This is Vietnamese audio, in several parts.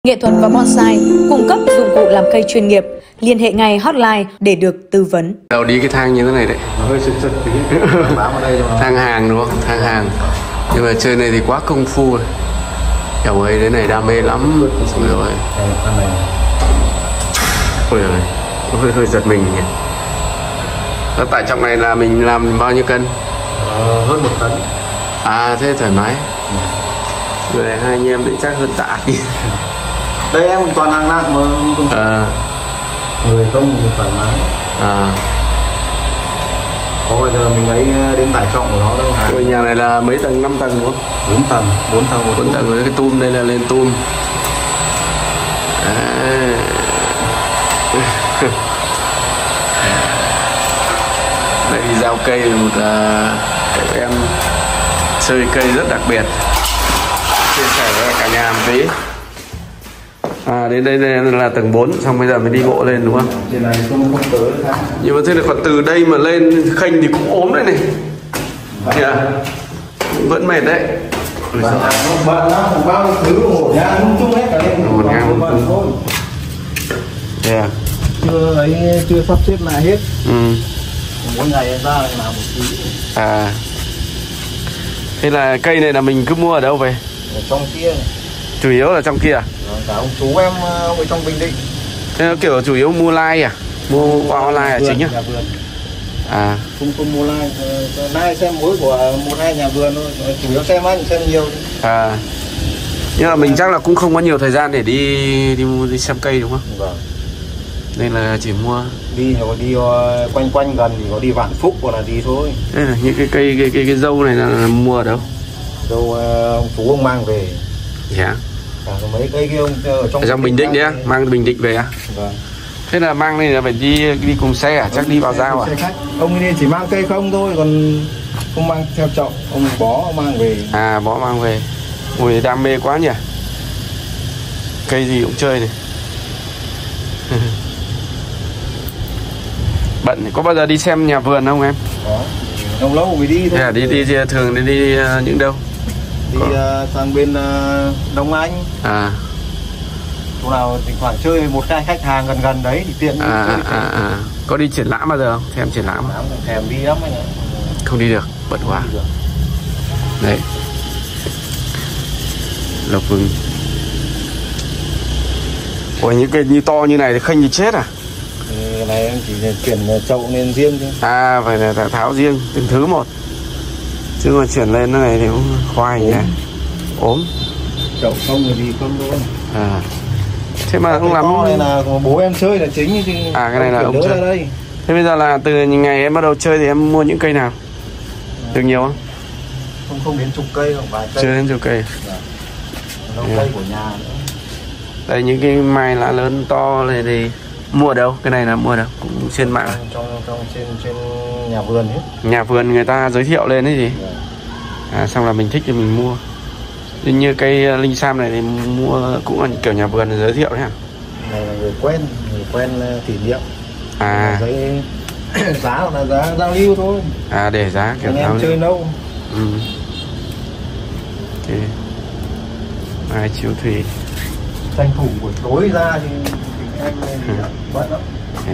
Nghệ thuật và bonsai cung cấp dụng cụ làm cây chuyên nghiệp. Liên hệ ngay hotline để được tư vấn. Đầu đi cái thang như thế này đấy. Hơi sực tí. Thang hàng đúng không? Thang hàng. Nhưng mà chơi này thì quá công phu rồi. Kiểu ấy đấy này đam mê lắm. Rồi. Ôi giời, hơi giật mình nhỉ. Tải trọng này là mình làm bao nhiêu cân? Hơn 1 tấn. À thế thoải mái. Người này hai anh em định chắc hơn tạ. Đây em toàn hàng nặng mà. Người không thì thoải mái. Có bao giờ mình ấy đến tải trọng của nó đâu. Cái nhà này là mấy tầng, 5 tầng đúng không? 4 tầng, 4 tầng một 4 tầng với cái tum đây là lên tum. Đây thì giao cây một em chơi cây rất đặc biệt. Chia sẻ với cả nhà một tí. Đến đây là tầng 4, xong bây giờ mới đi bộ lên đúng không? Trên này không tới. Nhưng mà thế là còn từ đây mà lên khênh thì cũng ốm đấy này. Vẫn mệt đấy. Bạn nó không bao thứ một ngang chung hết cả lên. Một ngang thôi. Chưa sắp xếp lại hết. Mỗi ngày ra lại làm một tí. Thế là cây này là mình cứ mua ở đâu về? Ở trong kia này. Chủ yếu là trong kia à? Cả ông chú em ở trong Bình Định. Thế nó kiểu chủ yếu mua like à? Mua qua online là chính á? Không mua like. Like xem mỗi của 1-2 nhà vườn thôi. Chủ yếu xem anh, xem nhiều. Nhưng mà mình chắc là cũng không có nhiều thời gian để đi xem cây đúng không? Vâng. Nên là chỉ mua đi quanh gần thì có đi Vạn Phúc hoặc là đi thôi. Đây là những cái dâu này là mua ở đâu? Dâu ông chú ông mang về. Dạ. Cả mấy cây kia ông ở trong Bình Định đấy á, mang từ Bình Định về á? Vâng. Thế là mang này là phải đi cùng xe à? Chắc đi vào giao à? Ông đi chỉ mang cây không thôi, còn không mang theo trọng. Ông bó mang về. Bó mang về. Ui đam mê quá nhỉ. Cây gì cũng chơi này. Bận có bao giờ đi xem nhà vườn không em? Có. Lâu lâu mới đi thôi. Đi thường đi những đâu? Đi sang bên Đông Anh. Chỗ nào thì khoảng chơi một hai khách hàng gần đấy thì tiện. Có đi triển lãm bao giờ không? Thèm triển lãm không? Thèm đi lắm anh ạ. Không đi được, bận quá. Đấy. Lộc vừng. Ủa những cây như to như này thì khênh thì chết à? Cái này em chỉ chuyển chậu lên riêng thôi. Phải là tháo riêng từng thứ một. Chứ mà chuyển lên cái này thì cũng khoai nhỉ. Ốm. Chậu không thì không thôi. Thế mà không lắm. Này là bố em chơi là chính chứ. Cái này là ông chơi. Đây. Thế bây giờ là từ ngày em bắt đầu chơi thì em mua những cây nào? Được nhiều không? Không đến chục cây, không vài cây. Chưa đến chục cây. Cây của nhà nữa. Đây những cái mai lá lớn to này thì mua ở đâu? Cái này là mua ở đâu? Cũng trên mạng. Trên nhà vườn hết. Nhà vườn người ta giới thiệu lên đấy gì? Xong là mình thích thì mình mua. Như cây linh sam này thì mua cũng là kiểu nhà vườn giới thiệu đấy hả? Này là người quen kỷ niệm. Giấy giá là giá giao lưu thôi. Để giá kiểu giao lưu. Em chơi lâu. Ok. Mai chiếu thủy. Tranh thủ buổi tối ra thì em bận lắm.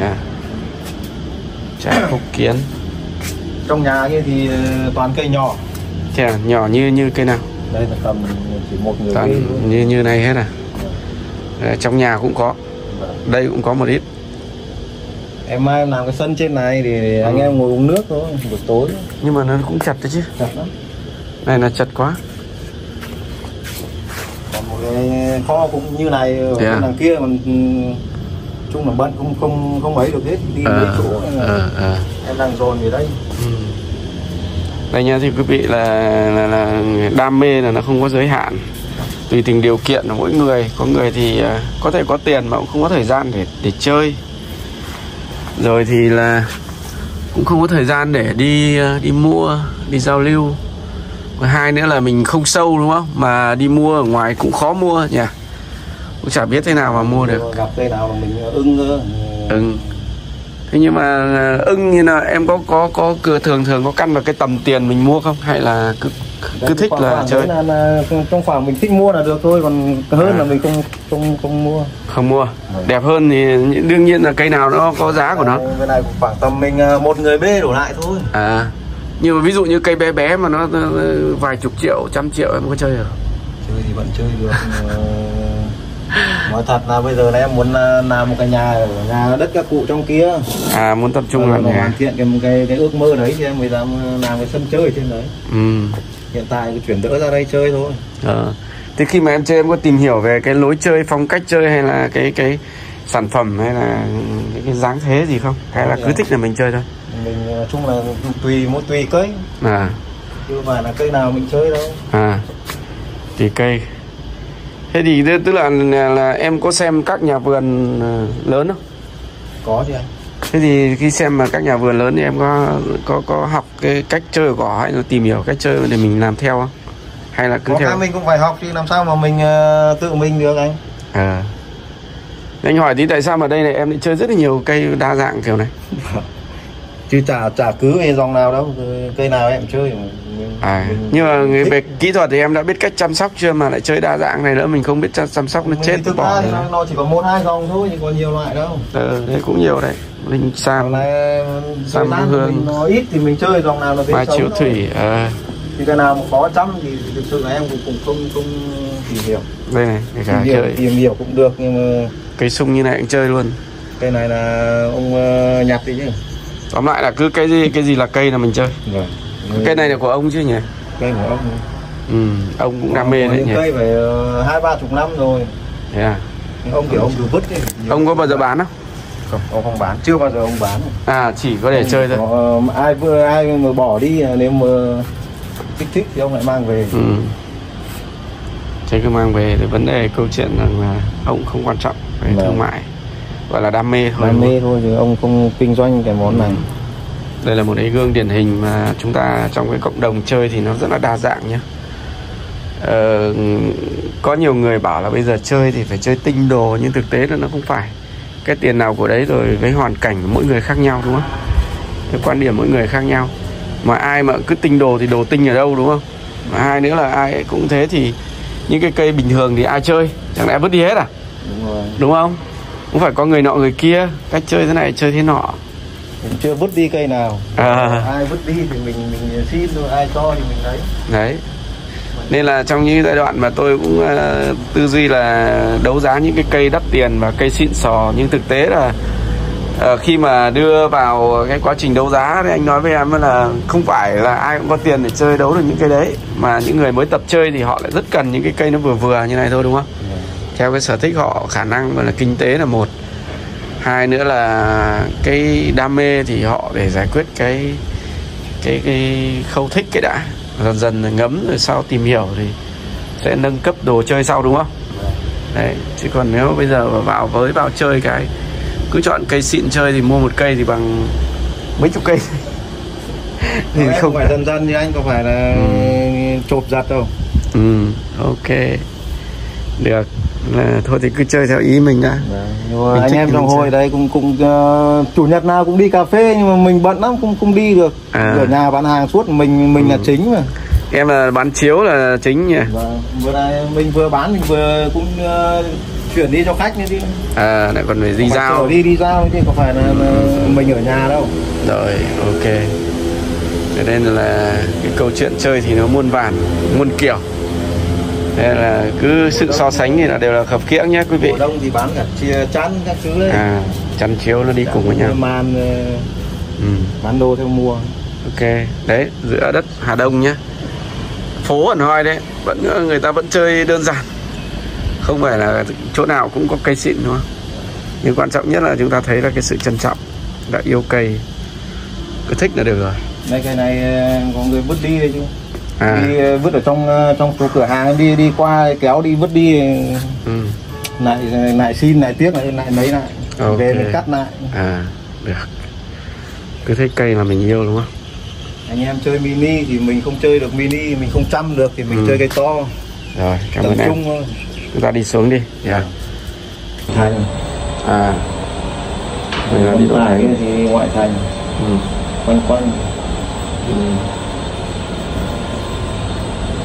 Trái phúc kiến. Trong nhà kia thì toàn cây nhỏ. Nhỏ như cây nào? Đây là tầm chỉ một người toàn như này hết trong nhà cũng có. Đây cũng có một ít. Em mai em làm cái sân trên này thì anh em ngồi uống nước thôi buổi tối. Nhưng mà nó cũng chặt đấy chứ. Chặt lắm. Này là chặt quá. Còn một cái kho cũng như này ở bên đằng kia còn chung là bận không mấy được hết, đi mấy chỗ em đang dồn về đây. Đây nha thì quý vị là đam mê là nó không có giới hạn, tùy từng điều kiện của mỗi người. Có người thì có thể có tiền mà cũng không có thời gian để chơi, rồi thì là cũng không có thời gian để đi mua, đi giao lưu. Và hai nữa là mình không sâu đúng không, mà đi mua ở ngoài cũng khó mua nhỉ, cũng chả biết thế nào mà mua được. Gặp cây nào mà mình ưng cơ. Thế nhưng mà ưng như là em có thường có căn vào cái tầm tiền mình mua không, hay là cứ cứ thích là chơi. Là trong khoảng mình thích mua là được thôi, còn hơn là mình không mua. Không mua. Đẹp hơn thì đương nhiên là cây nào nó có giá của nó. Cái này cũng khoảng tầm mình một người bê đổ lại thôi. Nhưng mà ví dụ như cây bé bé mà nó vài chục triệu, trăm triệu em có chơi được? Chơi thì vẫn chơi được. Nói thật là bây giờ là em muốn làm một cái nhà ở nhà đất các cụ trong kia. Muốn tập trung làm hoàn thiện cái ước mơ đấy thì em mới dám làm cái sân chơi ở trên đấy. Hiện tại cứ chuyển đỡ ra đây chơi thôi. Thế khi mà em chơi em có tìm hiểu về cái lối chơi, phong cách chơi hay là cái sản phẩm hay là cái dáng thế gì không? Hay là cứ thích là mình chơi thôi? Mình nói chung là tùy cây. Chứ mà là cây nào mình chơi đâu. Tùy cây. Thế thì tức là em có xem các nhà vườn lớn không? Có chứ anh. Thế thì khi xem mà các nhà vườn lớn thì em có học cái cách chơi của họ hay là tìm hiểu cách chơi để mình làm theo không? Hay là cứ có theo? Mình cũng phải học chứ làm sao mà mình tự mình được anh. Anh hỏi tí tại sao mà đây này em lại chơi rất là nhiều cây đa dạng kiểu này? Chứ chả cứ về dòng nào đâu, cây nào em chơi. Nhưng mà về kỹ thuật thì em đã biết cách chăm sóc chưa mà lại chơi đa dạng này nữa, mình không biết chăm sóc nó chết thực bỏ. Thì nó chỉ có 1-2 dòng thôi, chứ có nhiều loại đâu. Đấy cũng nhiều đấy. Linh Sam, Sam Hương, nó ít thì mình chơi dòng nào là Mai Chiếu Thủy. Thì cái nào mà có chăm thì thực sự là em cũng không tìm hiểu. Đây này, cả chơi tìm hiểu cũng được nhưng mà cây sung như này cũng chơi luôn. Cây này là ông nhặt đi chứ. Tóm lại là cứ cái gì là cây là mình chơi. Cây này là của ông chứ nhỉ? Cây của ông. Ông cũng đam mê đấy nhỉ? Cây phải 20-30 năm rồi. Thế ông kiểu ông cứ vứt đi. Ông có bao giờ bán không? Không, ông không bán, chưa bao giờ ông bán. Chỉ có để chơi thôi. Ai mà bỏ đi, nếu mà thích thì ông lại mang về. Thế cứ mang về, thì vấn đề câu chuyện rằng là ông không quan trọng về thương mại, gọi là đam mê thôi. Đam mê thôi chứ ông không kinh doanh cái món này. Đây là một cái gương điển hình mà chúng ta trong cái cộng đồng chơi thì nó rất là đa dạng nhé. Có nhiều người bảo là bây giờ chơi thì phải chơi tinh đồ, nhưng thực tế là nó không phải. Cái tiền nào của đấy rồi, với hoàn cảnh của mỗi người khác nhau đúng không? Cái quan điểm mỗi người khác nhau. Mà ai mà cứ tinh đồ thì đồ tinh ở đâu đúng không? Mà hai nữa là ai cũng thế thì những cái cây bình thường thì ai chơi? Chẳng lẽ vứt đi hết à? Đúng rồi. Đúng không? Cũng phải có người nọ người kia, cách chơi thế này chơi thế nọ. Mình chưa vứt đi cây nào. Ai vứt đi thì mình xin thôi, ai cho thì mình lấy. Đấy. Nên là trong những giai đoạn mà tôi cũng tư duy là đấu giá những cái cây đắt tiền và cây xịn sò, nhưng thực tế là khi mà đưa vào cái quá trình đấu giá thì anh nói với em là không phải là ai cũng có tiền để chơi đấu được những cây đấy, mà những người mới tập chơi thì họ lại rất cần những cái cây nó vừa vừa như này thôi đúng không? Theo cái sở thích họ, khả năng gọi là kinh tế là một, hai nữa là cái đam mê thì họ để giải quyết cái khâu thích cái đã, dần dần ngấm rồi sau tìm hiểu thì sẽ nâng cấp đồ chơi sau đúng không? Đấy, chứ còn nếu bây giờ vào chơi cái cứ chọn cây xịn chơi thì mua một cây thì bằng mấy chục cây. Thì không phải dần như anh, có phải là chộp giặt đâu. Ok, được. Thôi thì cứ chơi theo ý mình đã. Anh em trong hồi đây cũng chủ nhật nào cũng đi cà phê, nhưng mà mình bận lắm không đi được. Ở nhà bán hàng suốt, mình là chính mà. Em là bán chiếu là chính nhỉ? Vừa này mình vừa bán mình vừa cũng chuyển đi cho khách nữa chứ. Lại còn phải đi giao. Đi giao chứ không phải là mình ở nhà đâu. Rồi, ok. Cho nên là cái câu chuyện chơi thì nó muôn vàn, muôn kiểu. Thế là cứ sự so sánh thì là đều là khập khiễng nhé quý vị. Mùa đông thì bán cả chia chăn các thứ đấy. Chăn chiếu nó đi cùng với nhau. Màn bán đồ theo mùa. Ok, đấy giữa đất Hà Đông nhé. Phố Ẩn Hoi đấy, người ta vẫn chơi đơn giản. Không phải là chỗ nào cũng có cây xịn đúng không? Nhưng quan trọng nhất là chúng ta thấy là cái sự trân trọng, đã yêu cây, cứ thích là được rồi. Đây cây này có người vứt đi đây chứ. Đi vứt ở trong số cửa hàng, đi qua kéo đi vứt đi. Lại xin lại tiếc lại lấy lại. Về mình cắt lại. Được. Cứ thích cây là mình yêu đúng không? Anh em chơi mini thì mình không chơi được mini, mình không chăm được thì mình chơi cây to. Rồi, cảm ơn em. Chúng ta đi xuống đi. Thành. Mình là đi ngoài thì ngoại thành. Quanh.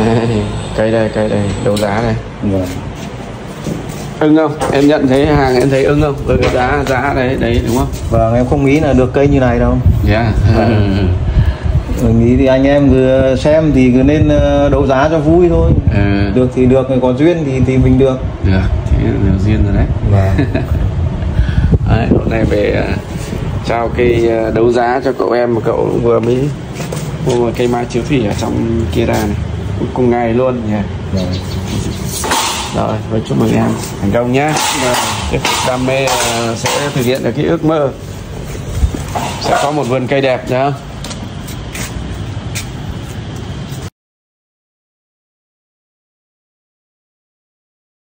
Cây đây đấu giá đây. Vâng. Ưng không? Em nhận thấy hàng em thấy ưng không? Với cái giá đấy đúng không? Vâng, em không nghĩ là được cây như này đâu. Yeah. Nghĩ thì anh em cứ xem thì cứ nên đấu giá cho vui thôi. Được thì được, có duyên thì mình được. Được, thế là duyên rồi đấy. Vâng. Đấy, hôm nay về trao cây đấu giá cho cậu em mà cậu vừa mới mua một cây mai chiếu thủy ở trong kia ra này, cùng ngày luôn nhỉ. Vâng. Rồi, với chúc mừng em thành công nhá. Tiếp tục đam mê sẽ thực hiện được cái ước mơ sẽ có một vườn cây đẹp nhá.